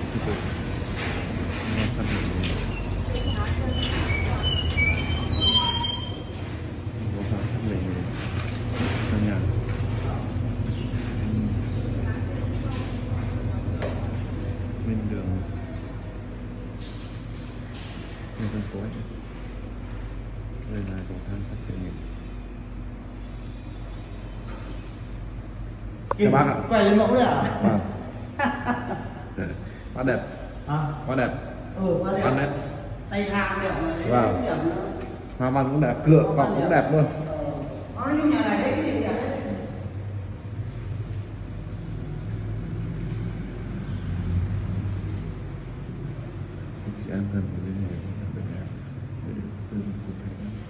bên đường phân phối. Đây là cầu thang sắt khởi nghiệp. Các bác ạ, quay lên mẫu đấy à? Vâng. Quá đẹp. À? Quá đẹp. Quá đẹp. Quá đẹp. Tay thang đẹp này. Vâng. Hoa văn cũng đẹp, cửa cọc cũng đẹp luôn. Nói chung nhà này thấy cái gì cũng đẹp đấy. Chị em cần phải liên hệ với bên em để tư vấn cụ thể.